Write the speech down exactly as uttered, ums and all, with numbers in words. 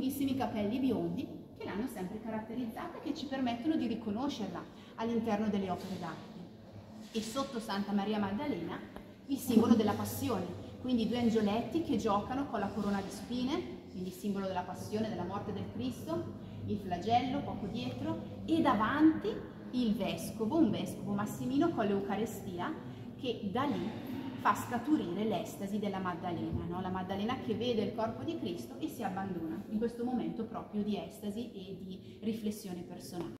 lunghissimi capelli biondi che l'hanno sempre caratterizzata e che ci permettono di riconoscerla all'interno delle opere d'arte. E sotto Santa Maria Maddalena il simbolo della passione, quindi due angioletti che giocano con la corona di spine, quindi simbolo della passione, della morte del Cristo, il flagello poco dietro e davanti il vescovo, un vescovo Massimino con l'Eucarestia che da lì fa scaturire l'estasi della Maddalena, no? La Maddalena che vede il corpo di Cristo e si abbandona in questo momento proprio di estasi e di riflessione personale.